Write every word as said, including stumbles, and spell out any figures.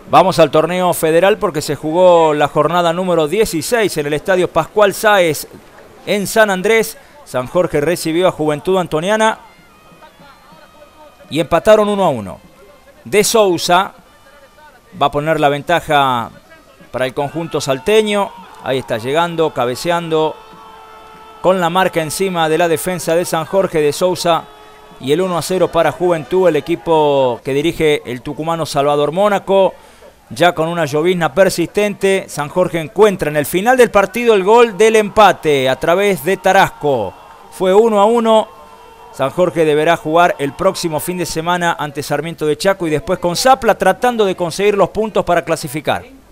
Vamos al torneo federal porque se jugó la jornada número dieciséis en el estadio Pascual Sáez en San Andrés. San Jorge recibió a Juventud Antoniana y empataron uno a uno. De Sousa va a poner la ventaja para el conjunto salteño. Ahí está llegando, cabeceando, con la marca encima de la defensa de San Jorge. De Sousa y el uno a cero para Juventud, el equipo que dirige el tucumano Salvador Mónaco. Ya con una llovizna persistente, San Jorge encuentra en el final del partido el gol del empate a través de Tarasco. Fue uno a uno. San Jorge deberá jugar el próximo fin de semana ante Sarmiento de Chaco y después con Zapla, tratando de conseguir los puntos para clasificar.